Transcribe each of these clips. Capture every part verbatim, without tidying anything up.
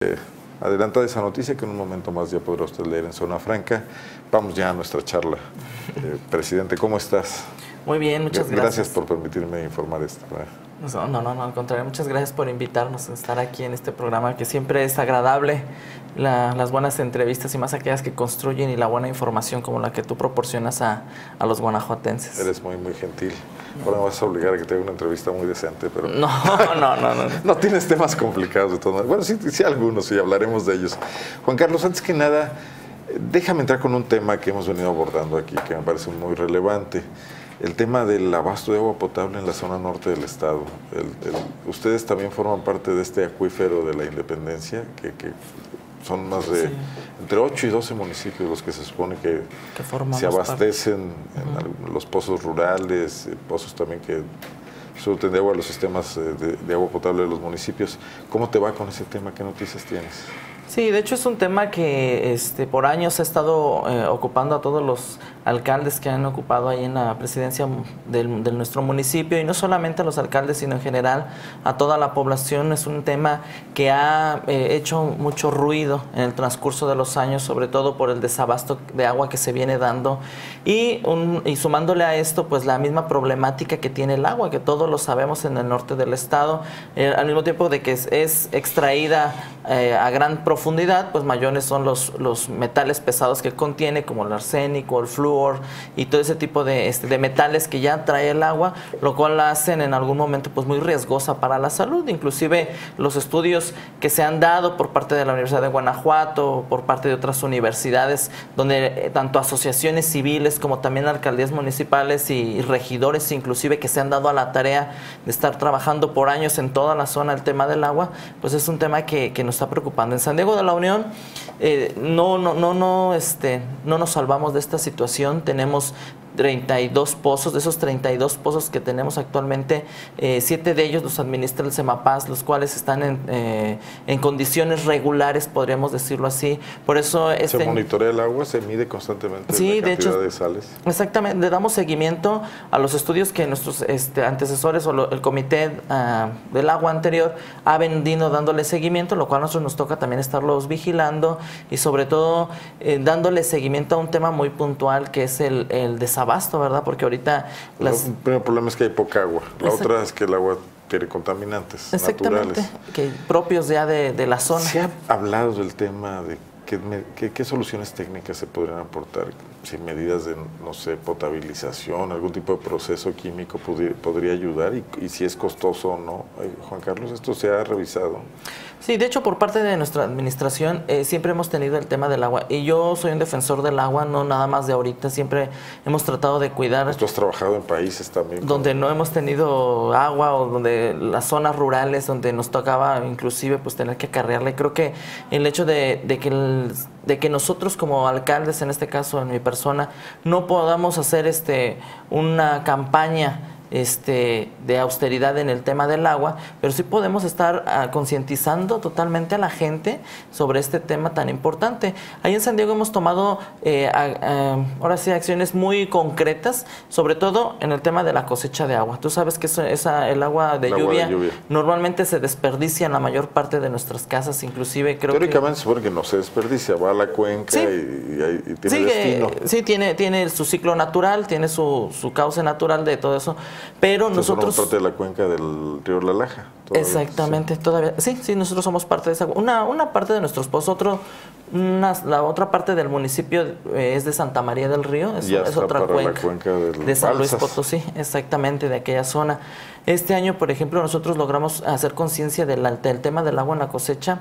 Eh, adelantada esa noticia que en un momento más ya podrá usted leer en Zona Franca. Vamos ya a nuestra charla. Eh, presidente, ¿cómo estás? Muy bien, muchas gracias. Gracias por permitirme informar esto. No, no, no, no, al contrario, muchas gracias por invitarnos a estar aquí en este programa, que siempre es agradable, la, las buenas entrevistas y más aquellas que construyen y la buena información como la que tú proporcionas a, a los guanajuatenses. Eres muy, muy gentil. Ahora me vas a obligar a que te haga una entrevista muy decente, pero... No, no, no, no. No tienes temas complicados de todas maneras. Bueno, sí, sí algunos, y hablaremos de ellos. Juan Carlos, antes que nada, déjame entrar con un tema que hemos venido abordando aquí, que me parece muy relevante. El tema del abasto de agua potable en la zona norte del estado. El, el, ustedes también forman parte de este acuífero de la Independencia, que, que son más de sí. entre ocho y doce municipios los que se supone que, que se abastecen parte. en uh-huh. los pozos rurales, pozos también que surten de agua a los sistemas de, de agua potable de los municipios. ¿Cómo te va con ese tema? ¿Qué noticias tienes? Sí, de hecho es un tema que este, por años ha estado eh, ocupando a todos los alcaldes que han ocupado ahí en la presidencia del, de nuestro municipio, y no solamente a los alcaldes, sino en general a toda la población. Es un tema que ha eh, hecho mucho ruido en el transcurso de los años, sobre todo por el desabasto de agua que se viene dando, y, un, y sumándole a esto pues la misma problemática que tiene el agua, que todos lo sabemos en el norte del estado, eh, al mismo tiempo de que es, es extraída eh, a gran profundidad profundidad, pues mayores son los, los metales pesados que contiene, como el arsénico, el flúor y todo ese tipo de, este, de metales que ya trae el agua, lo cual la hacen en algún momento pues muy riesgosa para la salud. Inclusive los estudios que se han dado por parte de la Universidad de Guanajuato, por parte de otras universidades, donde eh, tanto asociaciones civiles como también alcaldías municipales y, y regidores inclusive que se han dado a la tarea de estar trabajando por años en toda la zona el tema del agua, pues es un tema que, que nos está preocupando. En San Diego de la Unión eh, no, no, no, no, este, no nos salvamos de esta situación. Tenemos treinta y dos pozos. De esos treinta y dos pozos que tenemos actualmente, eh, siete de ellos los administra el Semapaz, los cuales están en, eh, en condiciones regulares, podríamos decirlo así. Por eso este, se monitorea el agua, se mide constantemente sí, la cantidad de, hecho, de sales. Exactamente, le damos seguimiento a los estudios que nuestros este, antecesores o lo, el comité uh, del agua anterior ha venido dándole seguimiento, lo cual a nosotros nos toca también estarlos vigilando y sobre todo eh, dándole seguimiento a un tema muy puntual que es el, el desarrollo abasto, ¿verdad? Porque ahorita... Las... El primer problema es que hay poca agua. La Exacto. otra es que el agua tiene contaminantes Exactamente, naturales. Que propios ya de, de la zona. ¿Se ha hablado del tema de qué, qué, qué soluciones técnicas se podrían aportar? Si medidas de, no sé, potabilización, algún tipo de proceso químico podría, podría ayudar y, y si es costoso o no. Eh, Juan Carlos, ¿esto se ha revisado? Sí, de hecho por parte de nuestra administración eh, siempre hemos tenido el tema del agua y yo soy un defensor del agua, no nada más de ahorita, siempre hemos tratado de cuidar. Tú has trabajado en países también. Donde con... no hemos tenido agua o donde las zonas rurales donde nos tocaba inclusive pues tener que acarrearla. Creo que el hecho de, de, que el, de que nosotros como alcaldes, en este caso en mi persona, no podamos hacer este una campaña Este, de austeridad en el tema del agua, pero sí podemos estar uh, concientizando totalmente a la gente sobre este tema tan importante. Ahí en San Diego hemos tomado eh, a, a, ahora sí acciones muy concretas, sobre todo en el tema de la cosecha de agua. Tú sabes que eso, esa, el agua de, lluvia, agua de lluvia normalmente se desperdicia en la mayor parte de nuestras casas, inclusive creo Teóricamente que... se supone que no se desperdicia, va a la cuenca sí. y, y, y tiene sí, destino. Que, sí, tiene, tiene su ciclo natural, tiene su, su cauce natural de todo eso. Pero Entonces, nosotros... somos parte de la cuenca del río La Laja. Todavía, exactamente, sí. todavía. Sí, sí, nosotros somos parte de esa... Una, una parte de nuestros pozos, otro, una, la otra parte del municipio eh, es de Santa María del Río, es, ya es otra para cuenca, la cuenca del de San Luis Balsas. Potosí, exactamente, de aquella zona. Este año, por ejemplo, nosotros logramos hacer conciencia del, del tema del agua en la cosecha,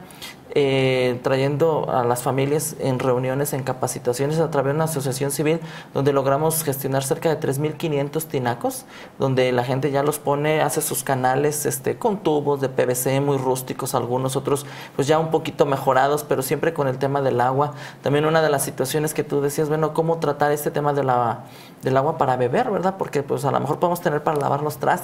eh, trayendo a las familias en reuniones, en capacitaciones a través de una asociación civil, donde logramos gestionar cerca de tres mil quinientos tinacos, donde la gente ya los pone, hace sus canales este, con tubos de P V C muy rústicos, algunos otros pues ya un poquito mejorados, pero siempre con el tema del agua. También una de las situaciones que tú decías, bueno, cómo tratar este tema de la, del agua para beber, ¿verdad? Porque pues a lo mejor podemos tener para lavar los trastes, para lavar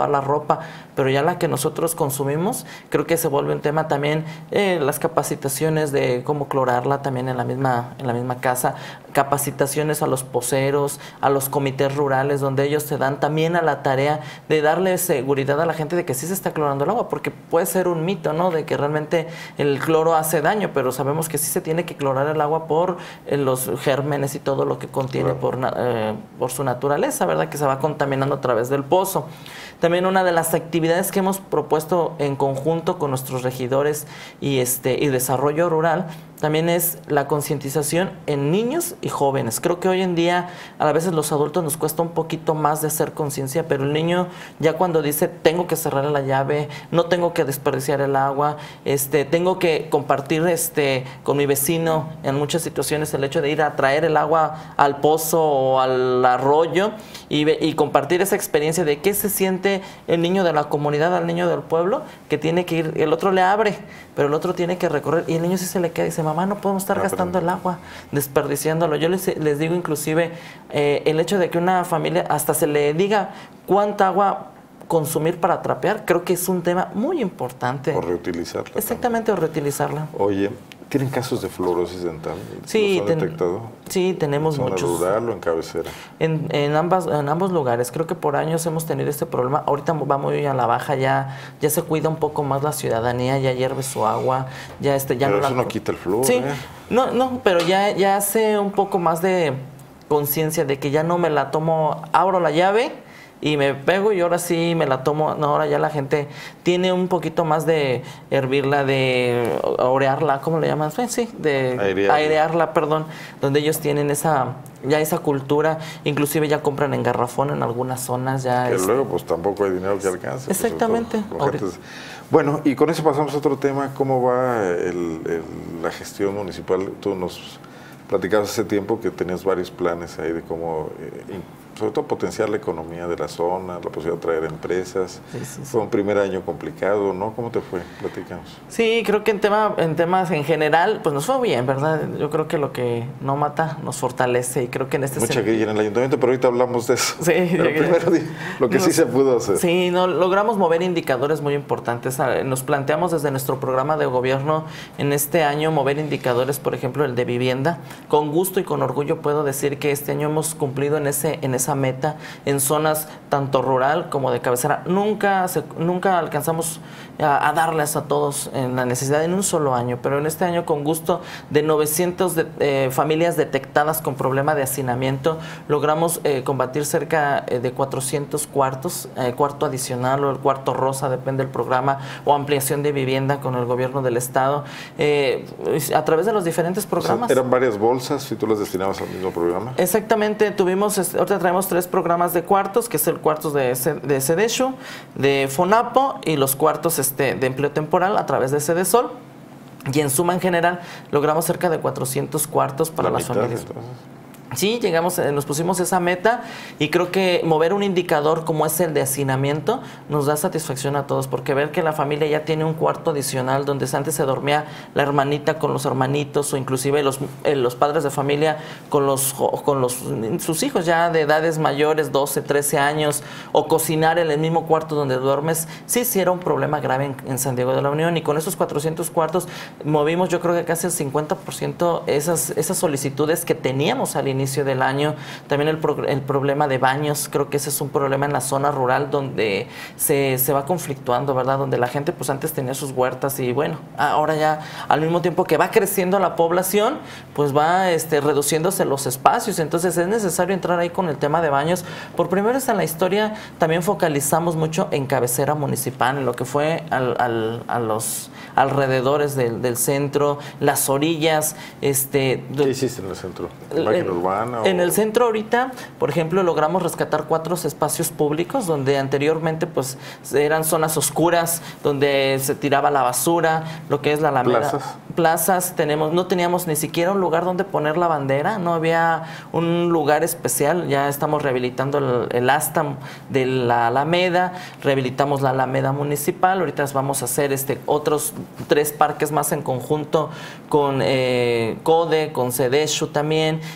la ropa, pero ya la que nosotros consumimos, creo que se vuelve un tema también, eh, las capacitaciones de cómo clorarla también en la misma, en la misma casa, capacitaciones a los poceros, a los comités rurales, donde ellos se dan también a la tarea de darle seguridad a la gente de que sí se está clorando el agua, porque puede ser un mito, ¿no?, de que realmente el cloro hace daño, pero sabemos que sí se tiene que clorar el agua por eh, los gérmenes y todo lo que contiene por, eh, por su naturaleza, ¿verdad?, que se va contaminando a través del pozo. También una de las actividades que hemos propuesto en conjunto con nuestros regidores y, este, y desarrollo rural también es la concientización en niños y jóvenes. Creo que hoy en día a veces los adultos nos cuesta un poquito más de hacer conciencia, pero el niño ya cuando dice tengo que cerrar la llave, no tengo que desperdiciar el agua, este, tengo que compartir este, con mi vecino en muchas situaciones el hecho de ir a traer el agua al pozo o al arroyo y, y compartir esa experiencia de qué se siente el niño de la comunidad al niño del pueblo, que tiene que ir, el otro le abre, pero el otro tiene que recorrer y el niño sí se le queda y dice, mamá, no podemos estar gastando el agua, desperdiciándolo. Yo les, les digo inclusive eh, el hecho de que una familia hasta se le diga cuánta agua consumir para trapear, creo que es un tema muy importante. O reutilizarla. Exactamente, también. O reutilizarla. Oye, ¿tienen casos de fluorosis dental? Sí, ¿Los han ten, detectado? Sí, tenemos ¿En muchos. ¿En zona rural o en cabecera? En, en, ambas, en ambos lugares. Creo que por años hemos tenido este problema. Ahorita va muy a la baja, ya, ya se cuida un poco más la ciudadanía, ya hierve su agua. Ya este, ya pero no eso la... no quita el flúor, Sí, ¿eh? no, no, pero ya, ya hace un poco más de conciencia de que ya no me la tomo, abro la llave y me pego y ahora sí me la tomo. No, ahora ya la gente tiene un poquito más de hervirla, de orearla, ¿cómo le llaman? Sí, de airearla. airearla, perdón, donde ellos tienen esa ya esa cultura, inclusive ya compran en garrafón en algunas zonas. Ya que es... luego pues tampoco hay dinero que alcance. Exactamente. Pues, gente... Bueno, y con eso pasamos a otro tema. ¿Cómo va el, el, la gestión municipal? Tú nos platicabas hace tiempo que tenías varios planes ahí de cómo... Eh, sobre todo potenciar la economía de la zona, la posibilidad de traer empresas. Sí, sí, sí. Fue un primer año complicado, ¿no? ¿Cómo te fue? Platícanos. Sí, creo que en, tema, en temas en general, pues nos fue bien, ¿verdad? Yo creo que lo que no mata nos fortalece y creo que en este... Mucha grilla en el ayuntamiento, pero ahorita hablamos de eso. Sí. Pero primero lo que nos, sí se pudo hacer. Sí, no, logramos mover indicadores muy importantes. Nos planteamos desde nuestro programa de gobierno en este año mover indicadores, por ejemplo, el de vivienda. Con gusto y con orgullo puedo decir que este año hemos cumplido en, ese, en esa meta en zonas tanto rural como de cabecera. Nunca, se, nunca alcanzamos a, a darles a todos en la necesidad en un solo año, pero en este año con gusto de novecientas de, eh, familias detectadas con problema de hacinamiento, logramos eh, combatir cerca eh, de cuatrocientos cuartos, eh, cuarto adicional o el cuarto rosa, depende del programa, o ampliación de vivienda con el gobierno del estado, eh, a través de los diferentes programas. O sea, ¿eran varias bolsas si tú las destinabas al mismo programa? Exactamente, tuvimos, ahorita traemos tres programas de cuartos, que es el cuartos de, de CEDESHU, de FONAPO y los cuartos este, de empleo temporal a través de CEDESOL. Y en suma en general logramos cerca de cuatrocientos cuartos para las familias. Entonces. Sí, llegamos, nos pusimos esa meta y creo que mover un indicador como es el de hacinamiento nos da satisfacción a todos, porque ver que la familia ya tiene un cuarto adicional donde antes se dormía la hermanita con los hermanitos o inclusive los, eh, los padres de familia con los con los sus hijos ya de edades mayores, doce, trece años, o cocinar en el mismo cuarto donde duermes, sí, sí era un problema grave en, en San Diego de la Unión, y con esos cuatrocientos cuartos movimos yo creo que casi el cincuenta por ciento esas, esas solicitudes que teníamos al inicio inicio del año. También el, pro, el problema de baños, creo que ese es un problema en la zona rural donde se, se va conflictuando, ¿verdad? Donde la gente pues antes tenía sus huertas y bueno, ahora ya al mismo tiempo que va creciendo la población, pues va este, reduciéndose los espacios, entonces es necesario entrar ahí con el tema de baños. Por primera vez en la historia también focalizamos mucho en cabecera municipal, en lo que fue al, al, a los alrededores del, del centro, las orillas. Este, ¿Qué hiciste en el centro? ¿Máquina urbana? En o... el centro ahorita, por ejemplo, logramos rescatar cuatro espacios públicos donde anteriormente pues eran zonas oscuras, donde se tiraba la basura, lo que es la Alameda. Plazas. Plazas, tenemos, no teníamos ni siquiera un lugar donde poner la bandera, no había un lugar especial. Ya estamos rehabilitando el, el asta de la Alameda, rehabilitamos la Alameda municipal, ahorita vamos a hacer este otros tres parques más en conjunto con eh, CODE, con CEDESHU también, y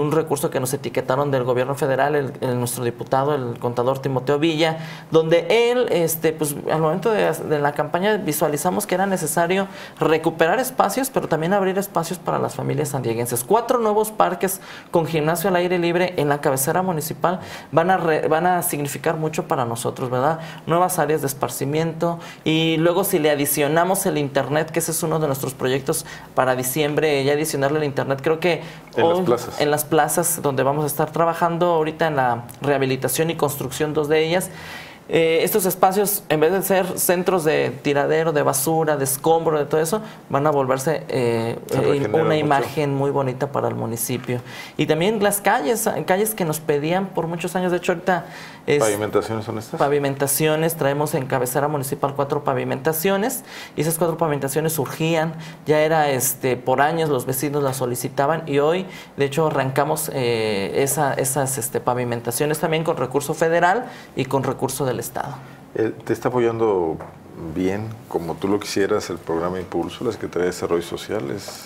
un recurso que nos etiquetaron del gobierno federal, el, el, nuestro diputado, el contador Timoteo Villa, donde él, este, pues al momento de, de la campaña visualizamos que era necesario recuperar espacios, pero también abrir espacios para las familias sandieguenses. Cuatro nuevos parques con gimnasio al aire libre en la cabecera municipal van a, re, van a significar mucho para nosotros, ¿verdad? Nuevas áreas de esparcimiento, y luego si le adicionamos el internet, que ese es uno de nuestros proyectos para diciembre, ya adicionarle el internet, creo que en hoy, las plazas. En las plazas donde vamos a estar trabajando ahorita en la rehabilitación y construcción, dos de ellas. Eh, estos espacios, en vez de ser centros de tiradero, de basura, de escombro, de todo eso, van a volverse eh, eh, una mucho. imagen muy bonita para el municipio. Y también las calles, calles que nos pedían por muchos años. De hecho, ahorita es ¿pavimentaciones son estas? Pavimentaciones, traemos en cabecera municipal cuatro pavimentaciones, y esas cuatro pavimentaciones surgían, ya era este por años los vecinos las solicitaban, y hoy de hecho arrancamos eh, esa, esas este, pavimentaciones también con recurso federal y con recurso del Estado. Eh, ¿Te está apoyando bien, como tú lo quisieras, el programa Impulso, la Secretaría de Desarrollo Social?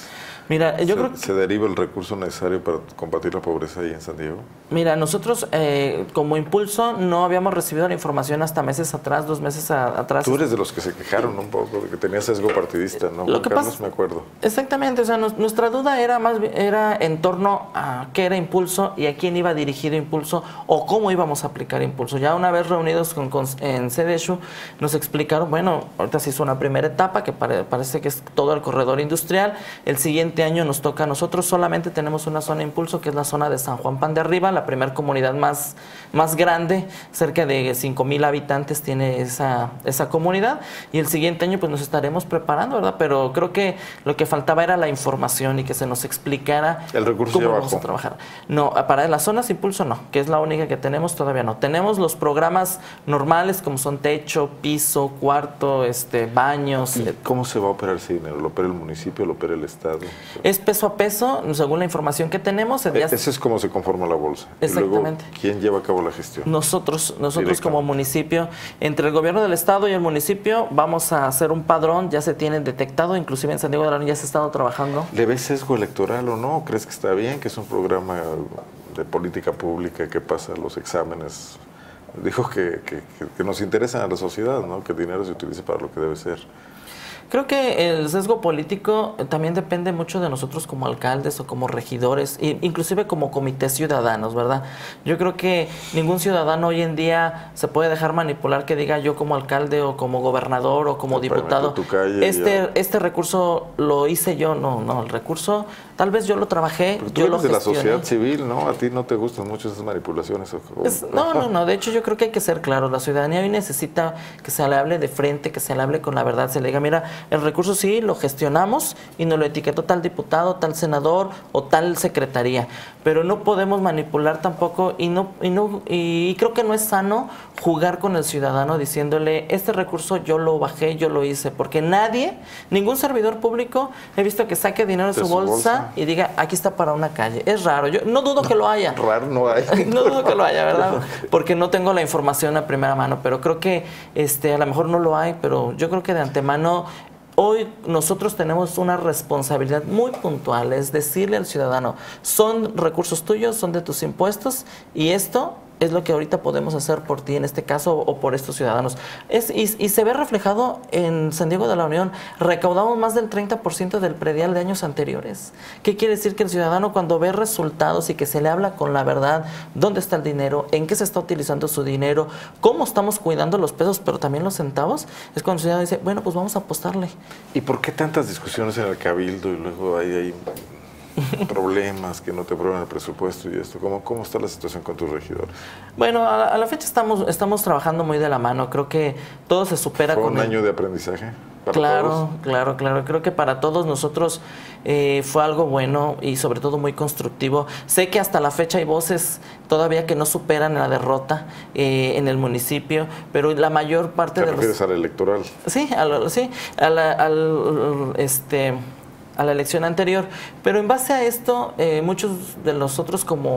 Mira, yo se, creo que ¿Se deriva el recurso necesario para combatir la pobreza ahí en San Diego? Mira, nosotros eh, como Impulso no habíamos recibido la información hasta meses atrás, dos meses a, atrás. Tú eres de los que se quejaron un poco, de que tenía sesgo partidista, ¿no? Lo que Carlos, pasa, me acuerdo. Exactamente, o sea, nos, nuestra duda era más era en torno a qué era Impulso y a quién iba dirigido Impulso o cómo íbamos a aplicar Impulso. Ya una vez reunidos con, con, en CEDESHU nos explicaron, bueno, ahorita se hizo una primera etapa que pare, parece que es todo el corredor industrial. El siguiente año nos toca a nosotros, solamente tenemos una zona Impulso, que es la zona de San Juan Pan de Arriba, la primera comunidad más, más grande, cerca de cinco mil habitantes tiene esa, esa comunidad, y el siguiente año pues nos estaremos preparando, ¿verdad? Pero creo que lo que faltaba era la información y que se nos explicara el recurso cómo ya vamos bajó. a trabajar. No, para las zonas Impulso no, que es la única que tenemos, todavía no. Tenemos los programas normales como son techo, piso, cuarto, este, baños. ¿Y cómo se va a operar ese dinero? ¿Lo opera el municipio, lo opera el Estado? Es peso a peso, según la información que tenemos. Ya... Ese es como se conforma la bolsa. Exactamente. Y luego, ¿quién lleva a cabo la gestión? Nosotros, nosotros como municipio, entre el gobierno del Estado y el municipio, vamos a hacer un padrón, ya se tienen detectado, inclusive en San Diego de la Unión ya se ha estado trabajando. ¿Le ves sesgo electoral o no? ¿Crees que está bien, que es un programa de política pública que pasa los exámenes? Dijo que, que, que nos interesan a la sociedad, ¿no? Que el dinero se utilice para lo que debe ser. Creo que el sesgo político también depende mucho de nosotros como alcaldes o como regidores, e inclusive como comités ciudadanos, ¿verdad? Yo creo que ningún ciudadano hoy en día se puede dejar manipular que diga yo como alcalde o como gobernador o como no, diputado, este, este recurso lo hice yo. No, no, el recurso tal vez yo lo trabajé, pero tú yo eres lo de la gestioné. Sociedad civil, ¿no? A ti no te gustan mucho esas manipulaciones. O, es, no, no, no, de hecho yo creo que hay que ser claros. La ciudadanía hoy necesita que se le hable de frente, que se le hable con la verdad, se le diga, mira, el recurso sí lo gestionamos y nos lo etiquetó tal diputado, tal senador o tal secretaría, pero no podemos manipular tampoco, y no y no y creo que no es sano jugar con el ciudadano diciéndole este recurso yo lo bajé, yo lo hice, porque nadie, ningún servidor público he visto que saque dinero de su, su bolsa, bolsa y diga aquí está para una calle. Es raro, yo no dudo que lo haya. Raro no hay. No dudo que lo haya, ¿verdad? Porque no tengo la información a primera mano, pero creo que este a lo mejor no lo hay, pero yo creo que de antemano hoy nosotros tenemos una responsabilidad muy puntual, es decirle al ciudadano, son recursos tuyos, son de tus impuestos, y esto es lo que ahorita podemos hacer por ti en este caso o por estos ciudadanos. Es, y, y se ve reflejado en San Diego de la Unión. Recaudamos más del treinta por ciento del predial de años anteriores. ¿Qué quiere decir? Que el ciudadano, cuando ve resultados y que se le habla con la verdad, dónde está el dinero, en qué se está utilizando su dinero, cómo estamos cuidando los pesos, pero también los centavos, es cuando el ciudadano dice, bueno, pues vamos a apostarle. ¿Y por qué tantas discusiones en el Cabildo y luego hay ahí problemas, que no te aprueban el presupuesto y esto? ¿Cómo, cómo está la situación con tus regidores? Bueno, a la, a la fecha estamos, estamos trabajando muy de la mano. Creo que todo se supera ¿Fue con un el... año de aprendizaje para claro, todos? Claro, claro. Creo que para todos nosotros eh, fue algo bueno y sobre todo muy constructivo. Sé que hasta la fecha hay voces todavía que no superan la derrota eh, en el municipio, pero la mayor parte ¿Te de refieres los... al electoral? Sí, al, sí, al, al este... a la elección anterior, pero en base a esto, eh, muchos de nosotros como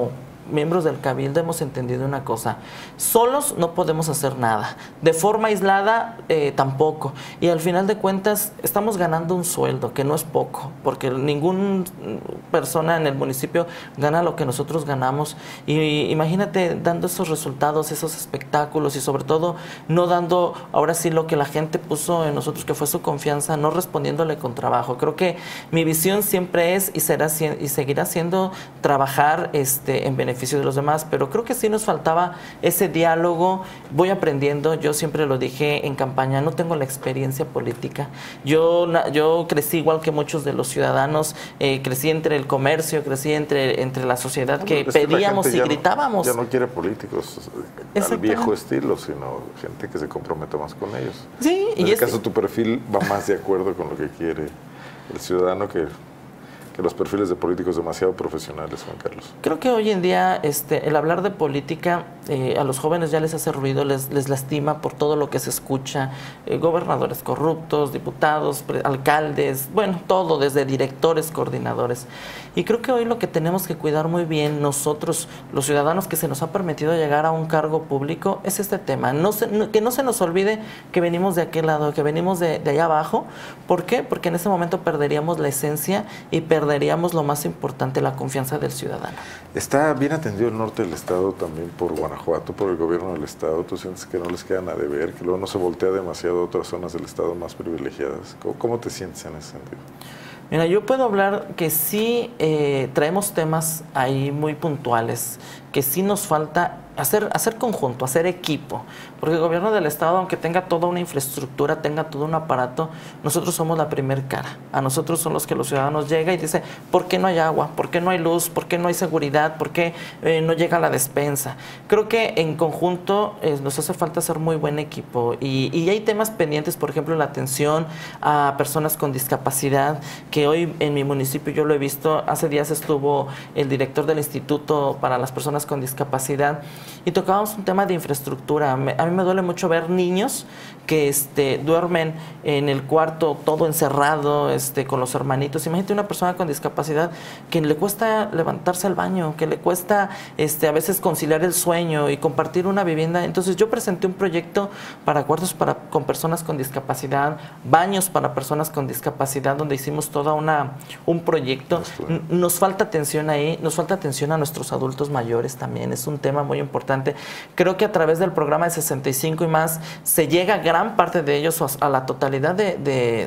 miembros del Cabildo hemos entendido una cosa: solos no podemos hacer nada, de forma aislada eh, tampoco, y al final de cuentas estamos ganando un sueldo que no es poco, porque ninguna persona en el municipio gana lo que nosotros ganamos, y imagínate dando esos resultados, esos espectáculos, y sobre todo no dando ahora sí lo que la gente puso en nosotros, que fue su confianza, no respondiéndole con trabajo. Creo que mi visión siempre es y será y seguirá siendo trabajar este, en beneficio de los demás, pero creo que sí nos faltaba ese diálogo. Voy aprendiendo, yo siempre lo dije en campaña, no tengo la experiencia política. Yo, yo crecí igual que muchos de los ciudadanos, eh, crecí entre el comercio, crecí entre, entre la sociedad, no, que pedíamos que y gritábamos. No, ya no quiere políticos al viejo estilo, sino gente que se comprometa más con ellos. Sí, en y este caso tu perfil va más de acuerdo con lo que quiere el ciudadano que... que los perfiles de políticos demasiado profesionales, Juan Carlos. Creo que hoy en día este, el hablar de política eh, a los jóvenes ya les hace ruido, les, les lastima por todo lo que se escucha, eh, gobernadores corruptos, diputados, alcaldes, bueno, todo, desde directores, coordinadores. Y creo que hoy lo que tenemos que cuidar muy bien nosotros, los ciudadanos que se nos ha permitido llegar a un cargo público, es este tema. No se, no, que no se nos olvide que venimos de aquel lado, que venimos de, de allá abajo. ¿Por qué? Porque en ese momento perderíamos la esencia y perderíamos perderíamos lo más importante, la confianza del ciudadano. Está bien atendido el norte del estado también por Guanajuato, por el gobierno del estado. ¿Tú sientes que no les queda nada de ver, que luego no se voltea demasiado a otras zonas del estado más privilegiadas? ¿Cómo, cómo te sientes en ese sentido? Mira, yo puedo hablar que sí eh, traemos temas ahí muy puntuales, que sí nos falta hacer, hacer conjunto, hacer equipo, porque el gobierno del estado, aunque tenga toda una infraestructura, tenga todo un aparato, nosotros somos la primer cara. A nosotros son los que los ciudadanos llegan y dicen, ¿por qué no hay agua? ¿Por qué no hay luz? ¿Por qué no hay seguridad? ¿Por qué eh, no llega la despensa? Creo que en conjunto eh, nos hace falta hacer muy buen equipo, y, y hay temas pendientes, por ejemplo, la atención a personas con discapacidad, que hoy en mi municipio yo lo he visto. Hace días estuvo el director del Instituto para las Personas con Discapacidad y tocábamos un tema de infraestructura. Me, a mí me duele mucho ver niños que este, duermen en el cuarto todo encerrado este, con los hermanitos. Imagínate una persona con discapacidad que le cuesta levantarse al baño, que le cuesta este, a veces conciliar el sueño y compartir una vivienda. Entonces yo presenté un proyecto para cuartos para, con personas con discapacidad, baños para personas con discapacidad, donde hicimos toda una un proyecto. Nos falta atención ahí, nos falta atención a nuestros adultos mayores también, es un tema muy importante. Creo que a través del programa de sesenta y cinco y más se llega a gran parte de ellos a la totalidad de, de,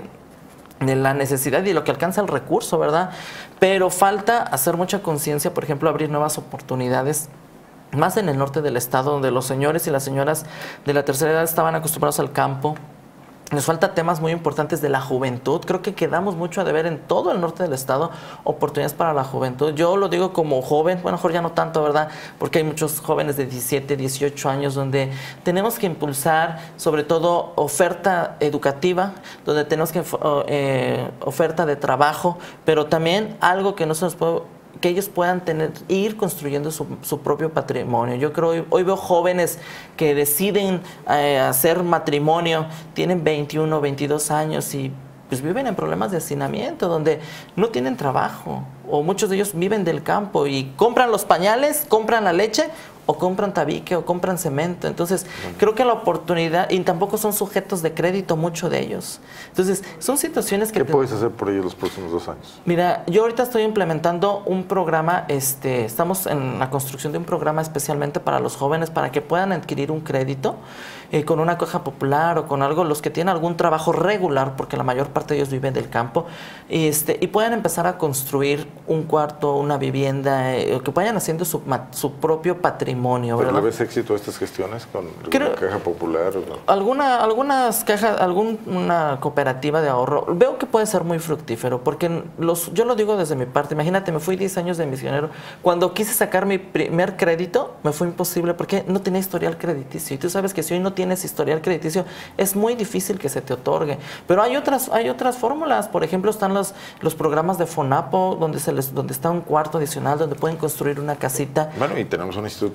de la necesidad y lo que alcanza el recurso, ¿verdad? Pero falta hacer mucha conciencia, por ejemplo, abrir nuevas oportunidades, más en el norte del estado, donde los señores y las señoras de la tercera edad estaban acostumbrados al campo. Nos falta temas muy importantes de la juventud. Creo que quedamos mucho a deber en todo el norte del estado, oportunidades para la juventud. Yo lo digo como joven, bueno, mejor ya no tanto, ¿verdad? Porque hay muchos jóvenes de diecisiete, dieciocho años donde tenemos que impulsar, sobre todo, oferta educativa, donde tenemos que eh, oferta de trabajo, pero también algo que no se nos puede, que ellos puedan tener, ir construyendo su, su propio patrimonio. Yo creo, hoy, hoy veo jóvenes que deciden eh, hacer matrimonio, tienen veintiuno, veintidós años y pues viven en problemas de hacinamiento, donde no tienen trabajo, o muchos de ellos viven del campo y compran los pañales, compran la leche, o compran tabique, o compran cemento. Entonces, bueno, creo que la oportunidad, y tampoco son sujetos de crédito, muchos de ellos. Entonces, son situaciones que... ¿Qué te... puedes hacer por ellos los próximos dos años? Mira, yo ahorita estoy implementando un programa, este, estamos en la construcción de un programa especialmente para los jóvenes, para que puedan adquirir un crédito eh, con una caja popular o con algo, los que tienen algún trabajo regular, porque la mayor parte de ellos viven del campo, y, este, y puedan empezar a construir un cuarto, una vivienda, eh, o que vayan haciendo su, su propio patrimonio. ¿Pero le ves éxito a estas gestiones con Creo, una caja popular? ¿O no? Alguna, algunas cajas, alguna cooperativa de ahorro, veo que puede ser muy fructífero, porque los, yo lo digo desde mi parte. Imagínate, me fui diez años de misionero. Cuando quise sacar mi primer crédito, me fue imposible porque no tenía historial crediticio. Y tú sabes que si hoy no tienes historial crediticio, es muy difícil que se te otorgue. Pero hay otras, hay otras fórmulas. Por ejemplo, están los, los programas de FONAPO, donde, se les, donde está un cuarto adicional, donde pueden construir una casita. Bueno, y tenemos un instituto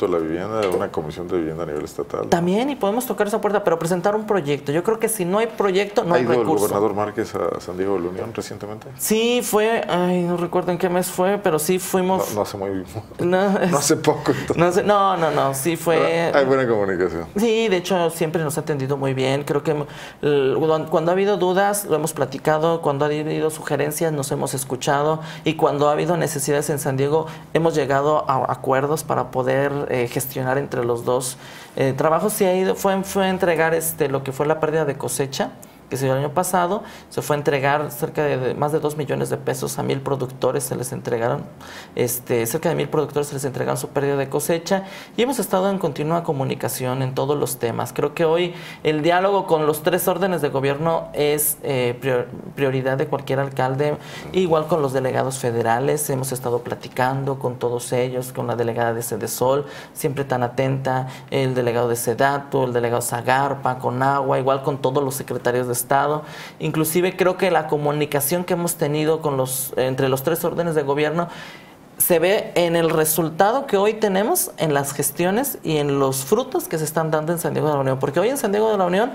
de la vivienda, una comisión de vivienda a nivel estatal. También, y podemos tocar esa puerta, pero presentar un proyecto. Yo creo que si no hay proyecto, no ¿Ha hay ido recurso. el gobernador Márquez a San Diego de la Unión recientemente? Sí, fue, ay, no recuerdo en qué mes fue, pero sí fuimos... No, no hace muy No, no hace poco. Entonces. No, sé, no, no, no, sí fue... Hay buena comunicación. Sí, de hecho siempre nos ha atendido muy bien. Creo que eh, cuando ha habido dudas lo hemos platicado, cuando ha habido sugerencias nos hemos escuchado y cuando ha habido necesidades en San Diego hemos llegado a acuerdos para poder eh, gestionar entre los dos eh, trabajos. Sí ha ido, fue, fue entregar este, lo que fue la pérdida de cosecha que se dio el año pasado, se fue a entregar cerca de, de más de dos millones de pesos a mil productores, se les entregaron, este, cerca de mil productores se les entregaron su pérdida de cosecha y hemos estado en continua comunicación en todos los temas. Creo que hoy el diálogo con los tres órdenes de gobierno es eh, prior, prioridad de cualquier alcalde, igual con los delegados federales, hemos estado platicando con todos ellos, con la delegada de Sedesol, siempre tan atenta, el delegado de Sedatu, el delegado Zagarpa, con Agua, igual con todos los secretarios de Estado. Inclusive creo que la comunicación que hemos tenido con los, entre los tres órdenes de gobierno se ve en el resultado que hoy tenemos en las gestiones y en los frutos que se están dando en San Diego de la Unión. Porque hoy en San Diego de la Unión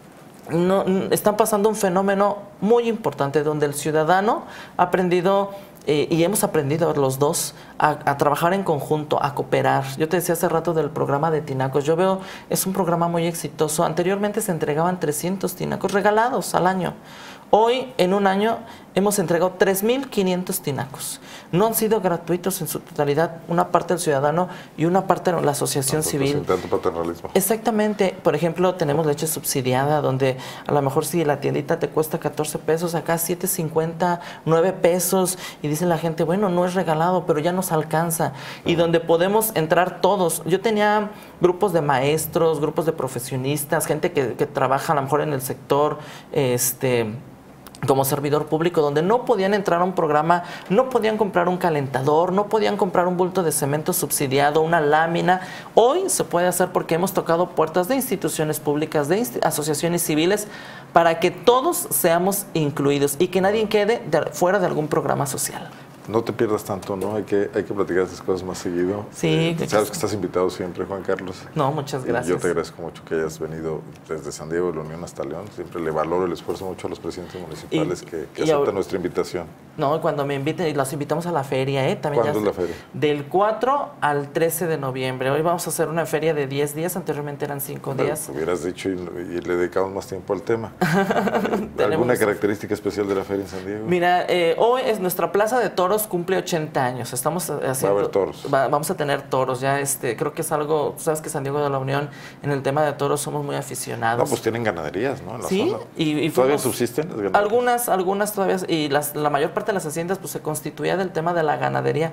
no, están pasando un fenómeno muy importante donde el ciudadano ha aprendido... Eh, y hemos aprendido los dos a, a trabajar en conjunto, a cooperar. Yo te decía hace rato del programa de tinacos. Yo veo, es un programa muy exitoso. Anteriormente se entregaban trescientos tinacos regalados al año. Hoy, en un año, hemos entregado tres mil quinientos tinacos. No han sido gratuitos en su totalidad, una parte del ciudadano y una parte de la asociación Tanto civil. Tanto paternalismo. Exactamente. Por ejemplo, tenemos leche subsidiada, donde a lo mejor si la tiendita te cuesta catorce pesos, acá siete cincuenta, nueve pesos, y dice la gente, bueno, no es regalado, pero ya nos alcanza. Y donde podemos entrar todos. Yo tenía grupos de maestros, grupos de profesionistas, gente que, que trabaja a lo mejor en el sector, este... como servidor público, donde no podían entrar a un programa, no podían comprar un calentador, no podían comprar un bulto de cemento subsidiado, una lámina. Hoy se puede hacer porque hemos tocado puertas de instituciones públicas, de inst- asociaciones civiles, para que todos seamos incluidos y que nadie quede de, fuera de algún programa social. No te pierdas tanto, ¿no? Hay que, hay que platicar estas cosas más seguido. Sí. Eh, sabes que estás invitado siempre, Juan Carlos. No, muchas gracias. Y yo te agradezco mucho que hayas venido desde San Diego de la Unión hasta León. Siempre le valoro el esfuerzo mucho a los presidentes municipales y, que, que aceptan ahora, nuestra invitación. No, cuando me inviten, y los invitamos a la feria, ¿eh? También ¿Cuándo es la feria? Del cuatro al trece de noviembre. Hoy vamos a hacer una feria de diez días, anteriormente eran cinco días. Pero hubieras dicho y, y le dedicamos más tiempo al tema. ¿Alguna característica especial de la feria en San Diego? Mira, eh, hoy es nuestra Plaza de Toros cumple ochenta años. Estamos haciendo, va a haber toros. Va, vamos a tener toros. Ya este, creo que es algo, tú sabes que San Diego de la Unión, en el tema de toros somos muy aficionados. No, pues tienen ganaderías, ¿no? En la sí, zona. Y, y ¿Todavía fuimos, subsisten las ganaderías? Algunas, algunas todavía, y las, la mayor parte de las haciendas pues se constituía del tema de la ganadería.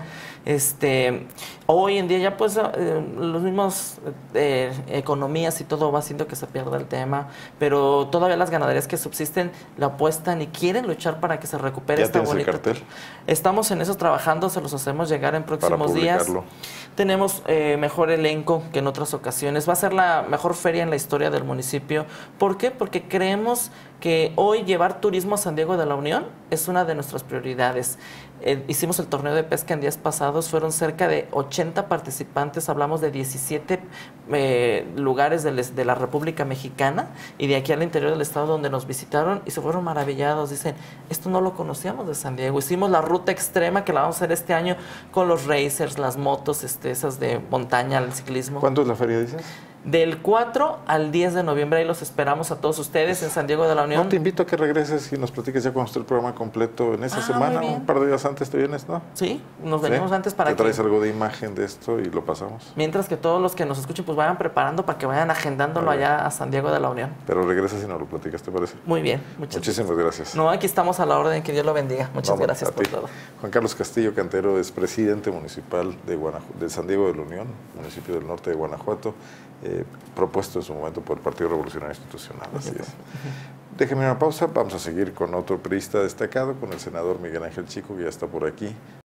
Este, hoy en día ya pues eh, los mismos eh, economías y todo va haciendo que se pierda el tema, pero todavía las ganaderías que subsisten la apuestan y quieren luchar para que se recupere ¿Ya esta tienes bonita. el cartel? Estamos en eso trabajando, se los hacemos llegar en próximos días. Tenemos eh, mejor elenco que en otras ocasiones. Va a ser la mejor feria en la historia del municipio. ¿Por qué? Porque creemos que hoy llevar turismo a San Diego de la Unión es una de nuestras prioridades. Eh, hicimos el torneo de pesca en días pasados, fueron cerca de ochenta participantes, hablamos de diecisiete eh, lugares de, les, de la República Mexicana y de aquí al interior del estado donde nos visitaron y se fueron maravillados. Dicen, esto no lo conocíamos de San Diego. Hicimos la ruta extrema que la vamos a hacer este año con los racers, las motos, este, esas de montaña, el ciclismo. ¿Cuándo es la feria, dices? Del cuatro al diez de noviembre, ahí los esperamos a todos ustedes en San Diego de la Unión. No, te invito a que regreses y nos platiques ya cuando esté el programa completo en esa ah, semana, un par de días antes te vienes, ¿no? Sí, nos venimos ¿Sí? antes para que... Te traes que... algo de imagen de esto y lo pasamos. Mientras que todos los que nos escuchen pues vayan preparando para que vayan agendándolo allá a San Diego de la Unión. Pero regresas y nos lo platicas, ¿te parece? Muy bien. Muchas Muchísimas gracias. No, aquí estamos a la orden, que Dios lo bendiga. Muchas Vamos, gracias por todo. Juan Carlos Castillo Cantero es presidente municipal de, Guanajuato, de San Diego de la Unión, municipio del norte de Guanajuato. Eh, propuesto en su momento por el Partido Revolucionario Institucional, así es. Déjeme una pausa, vamos a seguir con otro periodista destacado, con el senador Miguel Ángel Chico, que ya está por aquí.